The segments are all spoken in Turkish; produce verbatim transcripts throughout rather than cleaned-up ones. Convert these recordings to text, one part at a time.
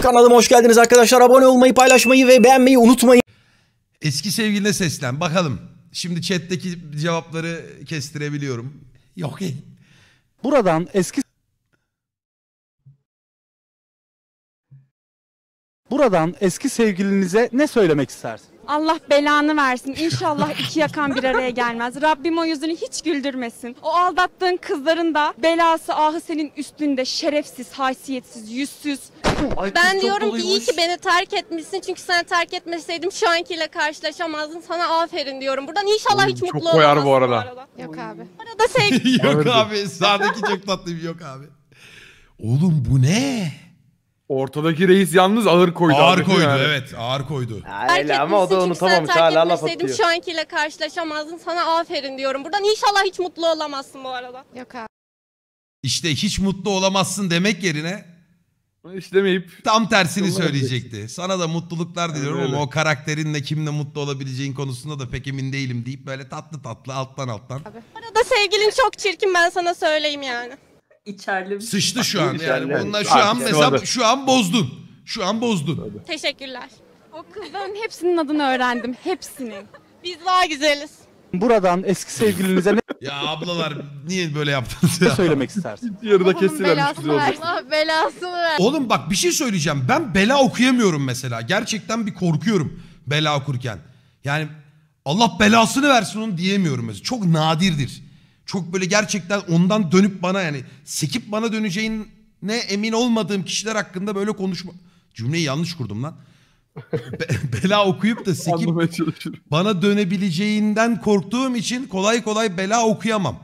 Kanalıma hoş geldiniz arkadaşlar. Abone olmayı, paylaşmayı ve beğenmeyi unutmayın. Eski sevgiline seslen. Bakalım. Şimdi chat'teki cevapları kestirebiliyorum. Yok. Buradan eski Buradan eski sevgilinize ne söylemek istersin? Allah belanı versin. İnşallah iki yakan bir araya gelmez. Rabbim o yüzünü hiç güldürmesin. O aldattığın kızların da belası ahı senin üstünde, şerefsiz, haysiyetsiz, yüzsüz. Ay, ben diyorum ki iyi ki beni terk etmişsin, çünkü sen terk etmeseydim şu ankiyle karşılaşamazdın. Sana aferin diyorum. Buradan inşallah hiç mutlu olamazsın. Çok koyar bu arada. Bu arada. Yok abi. Arada sevgi. Yok abi. Sağdaki çok tatlı bir yok abi. Oğlum bu ne? Ortadaki reis yalnız ağır koydu. Ağır abi, koydu yani. evet. Ağır koydu. Terk ama o da etmişsin, çünkü sen unutamamış, terk hala laf etmeseydim atıyor. şu ankiyle karşılaşamazdın. Sana aferin diyorum. Buradan inşallah hiç mutlu olamazsın bu arada. Yok abi. İşte hiç mutlu olamazsın demek yerine Hiç demeyip tam tersini Yoluna söyleyecekti. Sana da mutluluklar diliyorum Öyle. ama o karakterinle kimle mutlu olabileceğin konusunda da pek emin değilim deyip böyle tatlı tatlı alttan alttan. Arada sevgilin çok çirkin, ben sana söyleyeyim yani. İçerli. Sıçtı şu an yani. İçeride. Bunlar şu Abi, an mesela sıvadı. şu an bozdun. Şu an bozdun. Teşekkürler. O kızların hepsinin adını öğrendim. Hepsinin. Biz daha güzeliz. Buradan eski sevgilinize Ya ablalar niye böyle yaptınız ya? ne söylemek istersin? yarıda kesivermiş güzel oldu. Allah belasını ver. Oğlum bak bir şey söyleyeceğim. Ben bela okuyamıyorum mesela. Gerçekten bir korkuyorum bela okurken. Yani Allah belasını versin onu diyemiyorum mesela. Çok nadirdir. Çok böyle gerçekten ondan dönüp bana yani sekip bana döneceğine emin olmadığım kişiler hakkında böyle konuşma. Cümleyi yanlış kurdum lan. Be- bela okuyup da sekip Anlamaya çalışıyorum. bana dönebileceğinden korktuğum için kolay kolay bela okuyamam.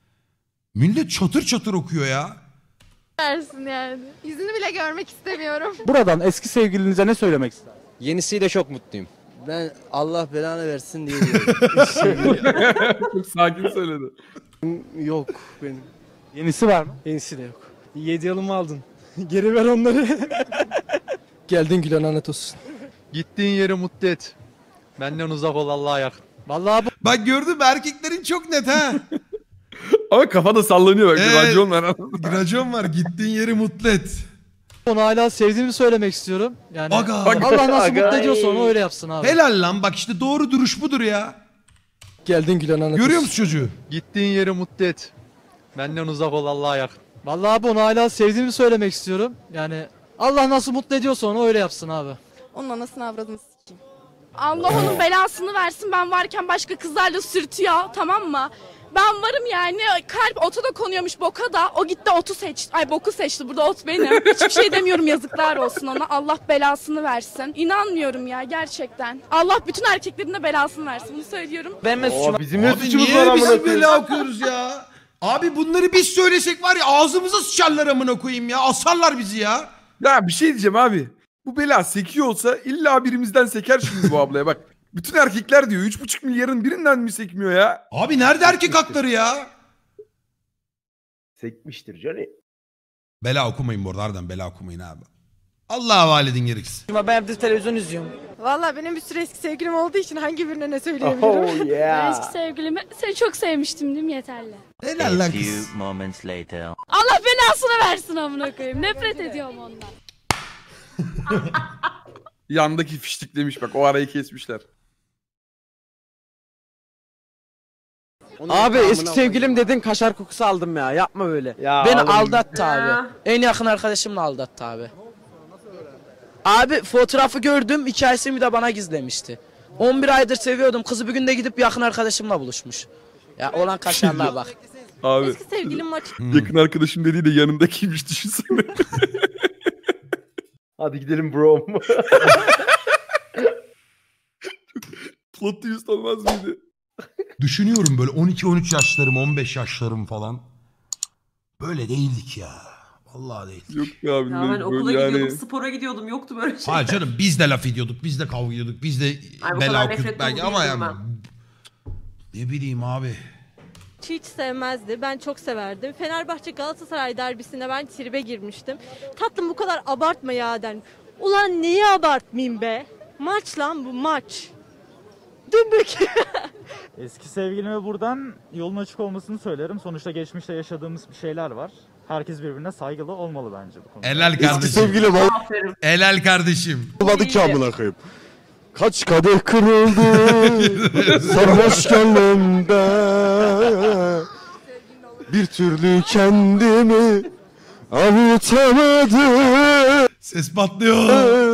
Millet çatır çatır okuyor ya. Dersin yani. Yüzünü bile görmek istemiyorum. Buradan eski sevgilinize ne söylemek istersin? Yenisiyle çok mutluyum. Ben Allah belanı versin diye diyorum. Çok sakin söyledi. Yok benim. Yenisi var mı? Yenisi de yok. Yedi yılımı aldın. Geri ver onları. Geldin Gülen lanet olsun. Gittiğin yeri mutlu et. Benden uzak ol, Allah'a yakın. Vallahi bu Bak gördün mü erkeklerin çok net ha. Ama kafa da sallanıyor bak. Evet. Racon var. Racon var gittiğin yeri mutlu et. Onu hala sevdiğimi söylemek istiyorum. Yani Aga. Allah nasıl Aga. mutlu ediyorsa onu öyle yapsın abi. Helal lan bak işte doğru duruş budur ya. Geldin Gülen lanet Görüyor musun çocuğu? Gittiğin yeri mutlu et. Benden uzak ol, Allah'a yakın. Vallahi abi onu hala sevdiğimi söylemek istiyorum. Yani Allah nasıl mutlu ediyorsa onu öyle yapsın abi. Onun anasını avradını sikeyim. Allah onun belasını versin, ben varken başka kızlarla sürtüyor, tamam mı? Ben varım yani, kalp ota da konuyormuş boka da, o gitti otu seçti, ay boku seçti, burada ot benim. Hiçbir şey demiyorum, yazıklar olsun ona, Allah belasını versin. İnanmıyorum ya gerçekten. Allah bütün erkeklerin de belasını versin, bunu söylüyorum. Ben Oo, bizim ne Abi suçumuz var niye amına biz koyayım? bela okuyoruz ya? Abi bunları biz söylesek var ya ağzımıza sıçarlar amına koyayım ya. Asarlar bizi ya. Ya bir şey diyeceğim abi. Bu bela sekiyor olsa illa birimizden seker şimdi bu ablaya bak. Bütün erkekler diyor. Üç buçuk milyarın birinden mi sekmiyor ya? Abi nerede erkek hakları ya? Sekmiştir Johnny. Bela okumayın bu arada harbiden bela okumayın abi. Allah'a havale edin gerekirse. Ben evde televizyon izliyorum. Valla benim bir sürü eski sevgilim olduğu için hangi birine ne söyleyebilirim? Oh yeah. Eski sevgilimi, seni çok sevmiştim değil mi, yeterli. Helal lan kız. Allah belasını versin amına koyayım, nefret ediyorum ondan. Yandaki fiştiklemiş bak, o arayı kesmişler. Abi eski sevgilim dedin, kaşar kokusu aldım ya. Yapma böyle. Ya Beni oğlum. aldattı abi. En yakın arkadaşımla aldattı abi. Abi fotoğrafı gördüm, hikayesini de bana gizlemişti. on bir aydır seviyordum. Kızı bir günde gidip yakın arkadaşımla buluşmuş. Ya olan kaşarlığa bak. Abi Eski sevgilim maç. yakın arkadaşım dediği de yanındakiymiş, düşünsene. Hadi gidelim bro. Plot twist olmaz mıydı? Düşünüyorum böyle on iki on üç yaşlarım on beş yaşlarım falan. Böyle değildik ya. Vallahi değildik. Yok ya abi. Ya ben böyle okula yani... gidiyordum, spora gidiyordum, yoktu böyle şey. Hayır canım biz de laf ediyorduk, biz de kavga ediyorduk, biz de Ay, bu bela kadar okuyorduk nefret belki dolu ama değildim yani. Ne bileyim abi. Hiç sevmezdi. Ben çok severdim. Fenerbahçe Galatasaray derbisinde ben tribe girmiştim. Tatlım bu kadar abartma ya den. Ulan neyi abartmayayım be? Maç lan bu maç. Dümbük. Eski sevgilime buradan yolun açık olmasını söylerim. Sonuçta geçmişte yaşadığımız bir şeyler var. Herkes birbirine saygılı olmalı bence bu konuda. Helal kardeşim. Eski sevgilim Aferin. Helal kardeşim. olmadı ki amına koyayım. Kaç kadeh kırıldı sarhoş gönlümde. Bir türlü kendimi avutamadım. Ses patlıyor.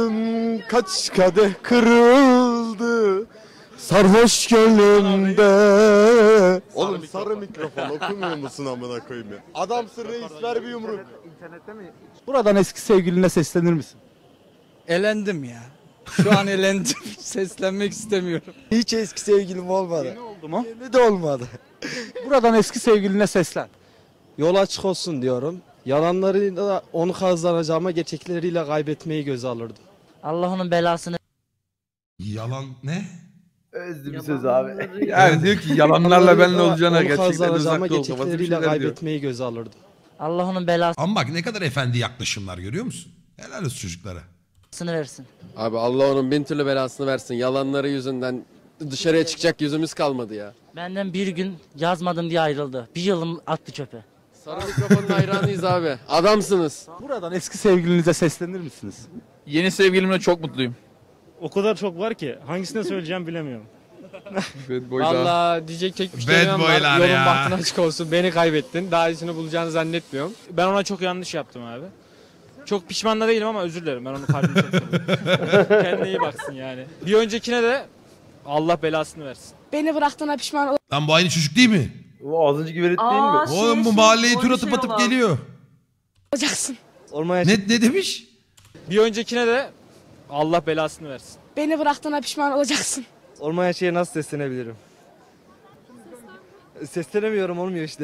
Kaç kadeh kırıldı sarhoş gönlümde. Oğlum sarı mikrofon okumuyor musun amına koyayım ya? Adamsın reis, ver bir yumruk. Buradan eski sevgiline seslenir misin? Elendim ya. Şu an elendim. Seslenmek istemiyorum. Hiç eski sevgilim olmadı. Yeni oldu mu? Yeni de olmadı. Buradan eski sevgiline seslen. Yol açık olsun diyorum. Yalanlarıyla onu kazanacağıma gerçekleriyle kaybetmeyi göze alırdım. Allah onun belasını. Yalan ne? Özlü bir söz abi. Yani diyor ki yalanlarla benle olacağına onu gerçekten kazanacağıma uzakta ol. Kafası bir gerçekleriyle şeyler diyor. kaybetmeyi göze alırdım. Allah onun belasını Ama bak ne kadar efendi yaklaşımlar, görüyor musun? Helal olsun çocuklara. versin. Abi Allah onun bin türlü belasını versin. Yalanları yüzünden dışarıya çıkacak yüzümüz kalmadı ya. Benden bir gün yazmadım diye ayrıldı. Bir yılım attı çöpe. Sarı mikrofonun hayranıyız abi. Adamsınız. Buradan eski sevgilinize seslenir misiniz? Yeni sevgilimle çok mutluyum. O kadar çok var ki hangisine söyleyeceğim bilemiyorum. Bad boy daha. Valla diyecek tek bir Bad şey var. boylar Yolun ya. bahtın açık olsun. Beni kaybettin. Daha iyisini bulacağını zannetmiyorum. Ben ona çok yanlış yaptım abi. Çok pişman da değilim ama özür dilerim. Ben onu kalbimi çok seviyorum. Kendine iyi baksın yani. Bir öncekine de Allah belasını versin. Beni bıraktığına pişman ol- Lan bu aynı çocuk değil mi? O az önceki velet değil Aa, mi? şey, Oğlum bu şey, mahalleyi o tur bir atıp şey atıp olan. geliyor. olacaksın. Olmaya Ne, ne demiş? Bir öncekine de Allah belasını versin. Beni bıraktığına pişman olacaksın. olmayan şeye nasıl seslenebilirim? Seslenemiyorum, olmuyor işte.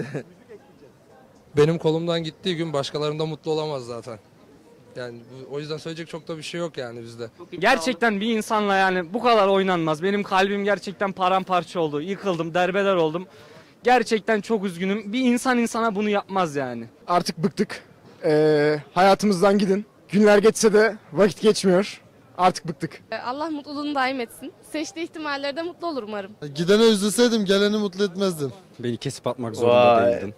Benim kolumdan gittiği gün başkalarında mutlu olamaz zaten. Yani bu, o yüzden söyleyecek çok da bir şey yok yani bizde. Gerçekten bir insanla yani bu kadar oynanmaz. Benim kalbim gerçekten paramparça oldu. Yıkıldım, derbeder oldum. Gerçekten çok üzgünüm. Bir insan insana bunu yapmaz yani. Artık bıktık. Ee, hayatımızdan gidin. Günler geçse de vakit geçmiyor. Artık bıktık. Allah mutluluğunu daim etsin. Seçtiği ihtimallerde mutlu olur umarım. Gideni üzülseydim geleni mutlu etmezdim. Beni kesip atmak Vay. değildin.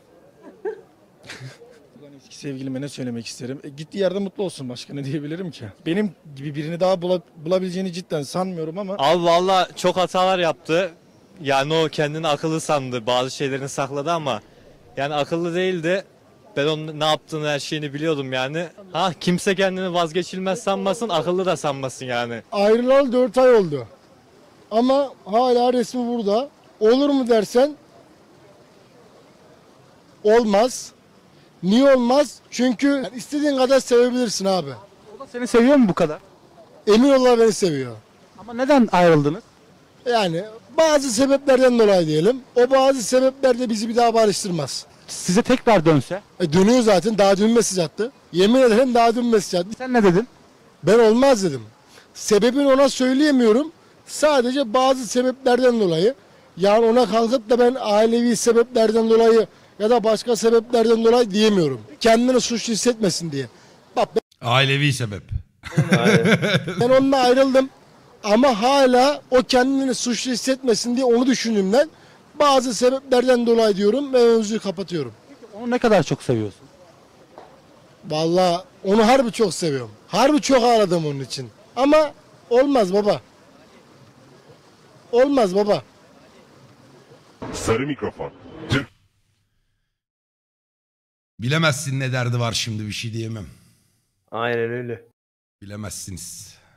Eski sevgilime ne söylemek isterim? E, gittiği yerde mutlu olsun, başka ne diyebilirim ki? Benim gibi birini daha bula- bulabileceğini cidden sanmıyorum ama. Abi valla çok hatalar yaptı. Yani o kendini akıllı sandı. Bazı şeylerini sakladı ama yani akıllı değildi. Ben onun ne yaptığını, her şeyini biliyordum yani. Ha kimse kendini vazgeçilmez sanmasın, akıllı da sanmasın yani. Ayrılalı dört ay oldu. Ama hala resmi burada. Olur mu dersen olmaz. Niye olmaz? Çünkü istediğin kadar sevebilirsin abi. O da seni seviyor mu bu kadar? Emin ol beni seviyor. Ama neden ayrıldınız? Yani bazı sebeplerden dolayı diyelim. O bazı sebepler de bizi bir daha barıştırmaz. Size tekrar dönse? E dönüyor zaten. Daha dün mesaj attı. Yemin ederim daha dün mesaj attı. Sen ne dedin? Ben olmaz dedim. Sebebini ona söyleyemiyorum. Sadece bazı sebeplerden dolayı. Yani ona kalkıp da ben ailevi sebeplerden dolayı ya da başka sebeplerden dolayı diyemiyorum. Kendini suçlu hissetmesin diye. Bak Ailevi sebep. ben onunla ayrıldım. Ama hala o kendini suçlu hissetmesin diye onu düşündüğümden bazı sebeplerden dolayı diyorum ve mevzuyu kapatıyorum. Onu ne kadar çok seviyorsun? Vallahi onu harbi çok seviyorum. Harbi çok ağladım onun için. Ama olmaz baba. Olmaz baba. Sarı mikrofon. Bilemezsin ne derdi var şimdi, bir şey diyemem. Aynen öyle. Bilemezsiniz.